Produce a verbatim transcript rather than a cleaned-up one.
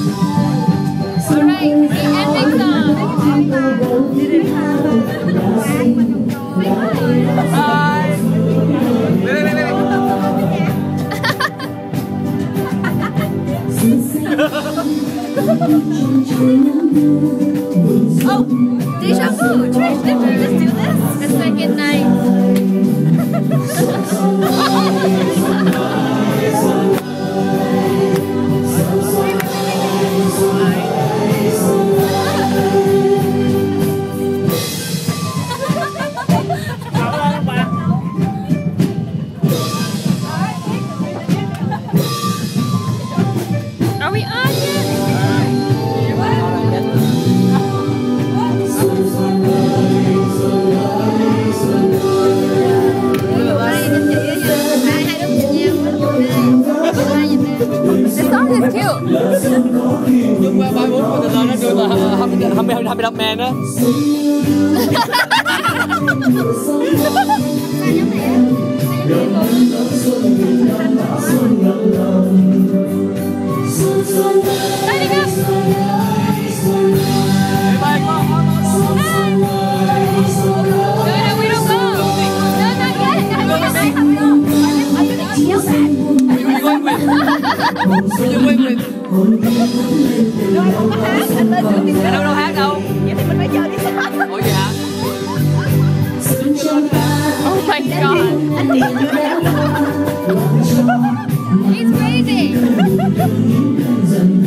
Alright, the ending song. Bye. Wait, wait, wait, wait. Oh, deja vu. Trish, did we just do this? The second night. Are we on yet? The song is cute. Nhưng qua ba bốn mình là nó đưa là hai mươi hai mươi hai mươi lăm man á. Lighting up. Bye bye. No, no, we don't go. No, not yet. Not yet. I'm gonna yell that. Who you going with? Who you going with? No, I don't hát. Anh lên trước đi. Đâu đâu hát đâu. Vậy thì mình phải chơi đi sao? Ủa vậy hả? Oh my god. Anh chị chưa đâu. He's crazy.